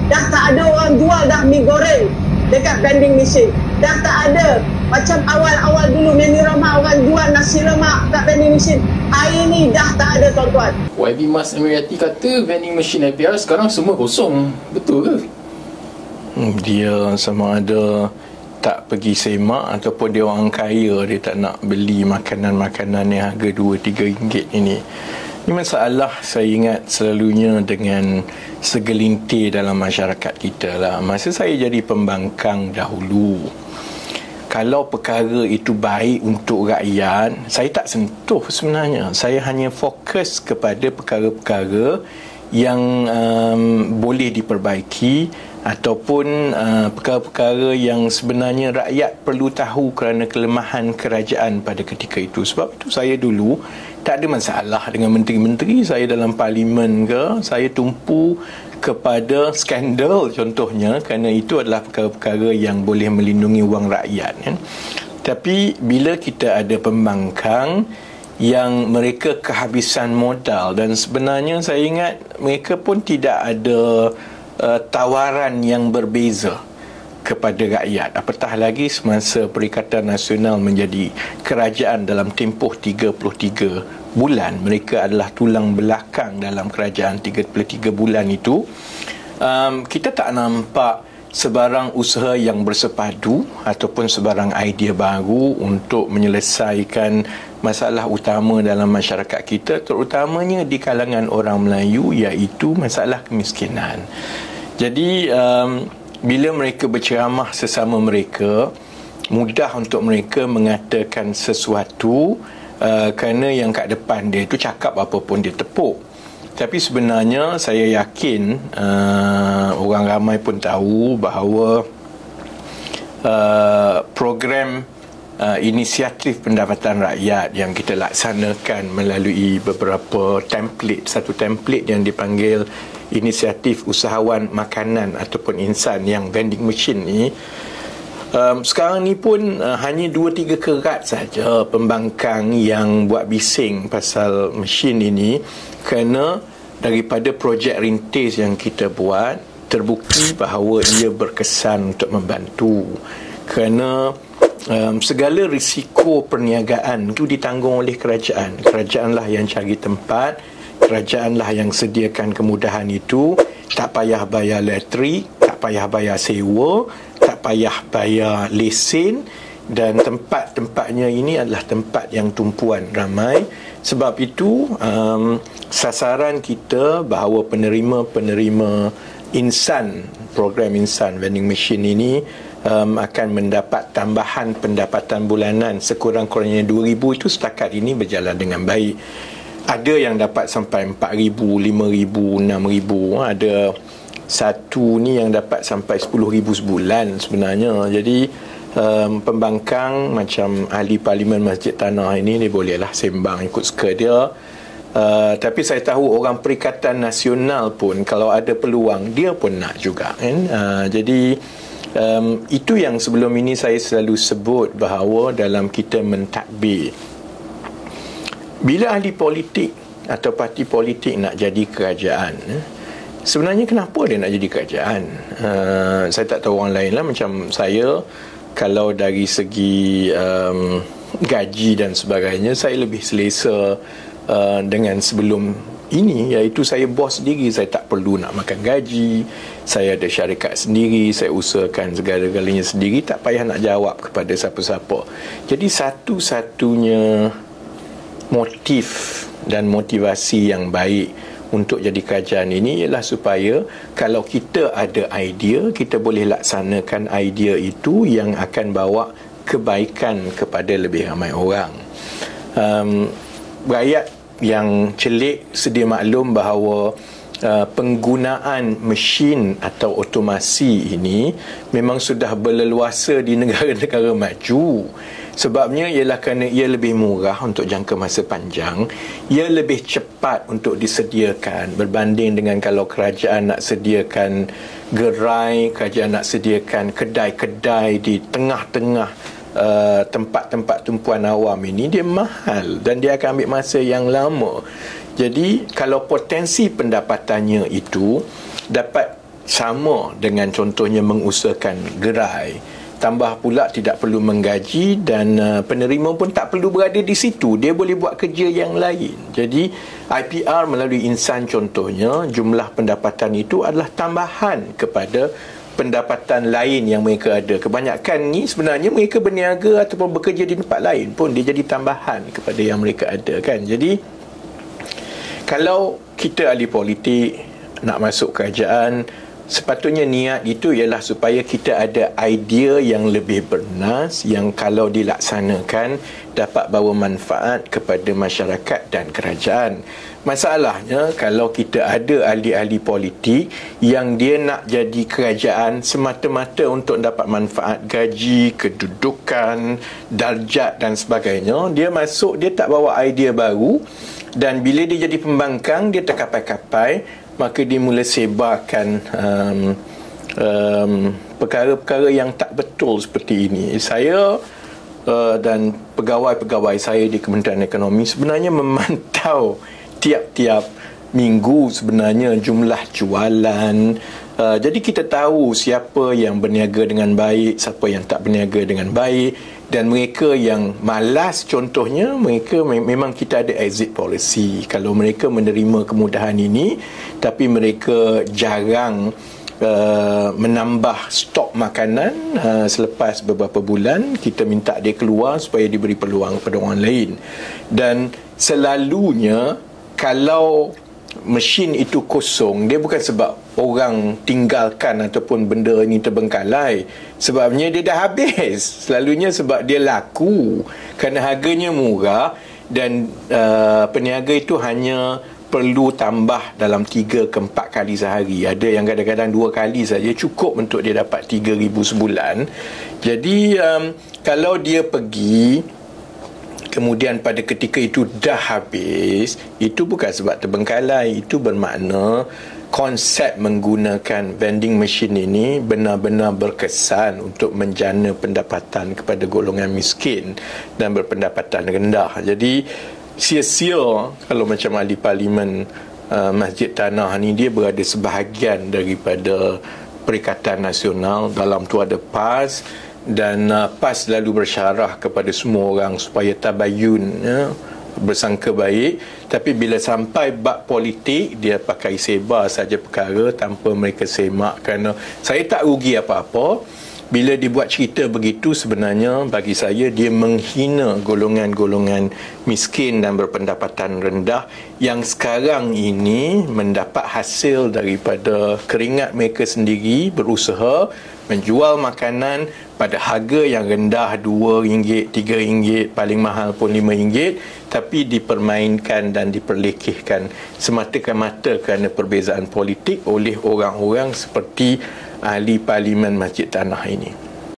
Dah tak ada orang jual dah mi goreng dekat vending machine. Dah tak ada macam awal-awal dulu Memi Rahmah orang jual nasi lemak kat vending machine. Hari ni dah tak ada tuan-tuan. YB Mas Amiriati kata vending machine FBR sekarang semua kosong. Betul ke? Dia sama ada tak pergi semak ataupun dia orang kaya, dia tak nak beli makanan-makanan yang harga 2-3 ringgit ini. Ini masalah saya ingat selalunya dengan segelintir dalam masyarakat kita lah. Masa saya jadi pembangkang dahulu, kalau perkara itu baik untuk rakyat, saya tak sentuh sebenarnya. Saya hanya fokus kepada perkara-perkara yang boleh diperbaiki ataupun perkara-perkara yang sebenarnya rakyat perlu tahu kerana kelemahan kerajaan pada ketika itu. Sebab itu saya dulu tak ada masalah dengan menteri-menteri saya dalam parlimen ke. Saya tumpu kepada skandal contohnya, kerana itu adalah perkara-perkara yang boleh melindungi wang rakyat, kan? Tapi bila kita ada pembangkang yang mereka kehabisan modal, dan sebenarnya saya ingat mereka pun tidak ada tawaran yang berbeza kepada rakyat, apatah lagi semasa Perikatan Nasional menjadi kerajaan dalam tempoh 33 bulan. Mereka adalah tulang belakang dalam kerajaan 33 bulan itu. Kita tak nampak sebarang usaha yang bersepadu ataupun sebarang idea baru untuk menyelesaikan masalah utama dalam masyarakat kita, terutamanya di kalangan orang Melayu, iaitu masalah kemiskinan. Jadi bila mereka berceramah sesama mereka, mudah untuk mereka mengatakan sesuatu kerana yang kat depan dia itu cakap apa pun dia tepuk. Tapi sebenarnya saya yakin orang ramai pun tahu bahawa program inisiatif pendapatan rakyat yang kita laksanakan melalui beberapa template, satu template yang dipanggil inisiatif usahawan makanan ataupun insan yang vending machine ni, sekarang ni pun hanya 2-3 kerat saja pembangkang yang buat bising pasal mesin ini, kerana daripada projek rintis yang kita buat terbukti bahawa ia berkesan untuk membantu, kerana segala risiko perniagaan itu ditanggung oleh kerajaan. Kerajaanlah yang cari tempat, kerajaanlah yang sediakan kemudahan itu. Tak payah bayar elektrik, tak payah bayar sewa, tak payah bayar lesen, dan tempat-tempatnya ini adalah tempat yang tumpuan ramai. Sebab itu sasaran kita bahawa penerima-penerima insan, program insan vending machine ini akan mendapat tambahan pendapatan bulanan sekurang-kurangnya 2,000, itu setakat ini berjalan dengan baik. Ada yang dapat sampai 4,000, 5,000, 6,000. Ada satu ni yang dapat sampai 10,000 sebulan sebenarnya. Jadi pembangkang macam ahli parlimen Masjid Tanah ini, dia bolehlah sembang ikut suka dia. Tapi saya tahu orang Perikatan Nasional pun kalau ada peluang dia pun nak juga, kan? Jadi itu yang sebelum ini saya selalu sebut bahawa dalam kita mentadbir, bila ahli politik atau parti politik nak jadi kerajaan, sebenarnya kenapa dia nak jadi kerajaan? Saya tak tahu orang lain lah. Macam saya, kalau dari segi gaji dan sebagainya, saya lebih selesa dengan sebelum ini, iaitu saya bos sendiri. Saya tak perlu nak makan gaji, saya ada syarikat sendiri, saya usahakan segala-galanya sendiri, tak payah nak jawab kepada siapa-siapa. Jadi satu-satunya motif dan motivasi yang baik untuk jadi kerajaan ini ialah supaya kalau kita ada idea, kita boleh laksanakan idea itu yang akan bawa kebaikan kepada lebih ramai orang. Rakyat yang celik sedia maklum bahawa penggunaan mesin atau otomasi ini memang sudah berleluasa di negara-negara maju. Sebabnya ialah kerana ia lebih murah untuk jangka masa panjang, ia lebih cepat untuk disediakan berbanding dengan kalau kerajaan nak sediakan gerai, kerajaan nak sediakan kedai-kedai di tengah-tengah tempat-tempat tumpuan awam ini, dia mahal dan dia akan ambil masa yang lama. Jadi kalau potensi pendapatannya itu dapat sama dengan contohnya mengusahakan gerai. Tambah pula tidak perlu menggaji dan penerima pun tak perlu berada di situ. Dia boleh buat kerja yang lain. Jadi IPR melalui insan contohnya, jumlah pendapatan itu adalah tambahan kepada pendapatan lain yang mereka ada. Kebanyakan ni sebenarnya mereka berniaga ataupun bekerja di tempat lain pun dia jadi tambahan kepada yang mereka ada kan. Jadi kalau kita ahli politik nak masuk kerajaan, sepatutnya niat itu ialah supaya kita ada idea yang lebih bernas, yang kalau dilaksanakan dapat bawa manfaat kepada masyarakat dan kerajaan. Masalahnya kalau kita ada ahli-ahli politik yang dia nak jadi kerajaan semata-mata untuk dapat manfaat gaji, kedudukan, darjat dan sebagainya, dia masuk, dia tak bawa idea baru, dan bila dia jadi pembangkang, dia terkapai-kapai, maka dia mula sebarkan perkara-perkara yang tak betul seperti ini. Saya dan pegawai-pegawai saya di Kementerian Ekonomi sebenarnya memantau tiap-tiap minggu sebenarnya jumlah jualan. Jadi kita tahu siapa yang berniaga dengan baik, siapa yang tak berniaga dengan baik. Dan mereka yang malas, contohnya mereka memang kita ada exit policy. Kalau mereka menerima kemudahan ini tapi mereka jarang menambah stok makanan selepas beberapa bulan, kita minta dia keluar supaya diberi peluang kepada orang lain. Dan selalunya kalau mesin itu kosong, dia bukan sebab orang tinggalkan ataupun benda ini terbengkalai, sebabnya dia dah habis. Selalunya sebab dia laku kerana harganya murah dan peniaga itu hanya perlu tambah dalam 3 ke 4 kali sehari. Ada yang kadang-kadang 2 kali saja cukup untuk dia dapat 3,000 sebulan. Jadi kalau dia pergi kemudian pada ketika itu dah habis, itu bukan sebab terbengkalai. Itu bermakna konsep menggunakan vending machine ini benar-benar berkesan untuk menjana pendapatan kepada golongan miskin dan berpendapatan rendah. Jadi sia-sia kalau macam ahli parlimen Masjid Tanah ni, dia berada sebahagian daripada Perikatan Nasional. Dalam tu ada PAS, dan PAS selalu bersyarah kepada semua orang supaya tabayun, bersangka baik. Tapi bila sampai bab politik, dia pakai sebar saja perkara tanpa mereka semak. Kerana saya tak rugi apa-apa. Bila dibuat cerita begitu, sebenarnya bagi saya dia menghina golongan-golongan miskin dan berpendapatan rendah yang sekarang ini mendapat hasil daripada keringat mereka sendiri, berusaha menjual makanan pada harga yang rendah, RM2, RM3, paling mahal pun RM5, tapi dipermainkan dan diperlekehkan semata-mata kerana perbezaan politik oleh orang-orang seperti ahli parlimen Masjid Tanah ini.